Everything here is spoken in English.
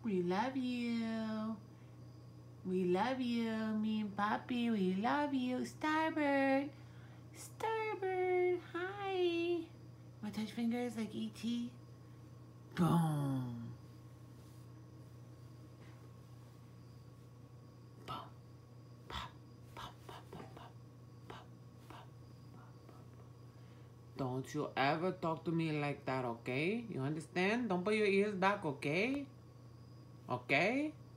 We love you. We love you. Me and Papi, we love you. Starbird. Starbird. Hi. Want to touch fingers like E.T.? Boom. Don't you ever talk to me like that, okay? You understand? Don't put your ears back, okay? Okay?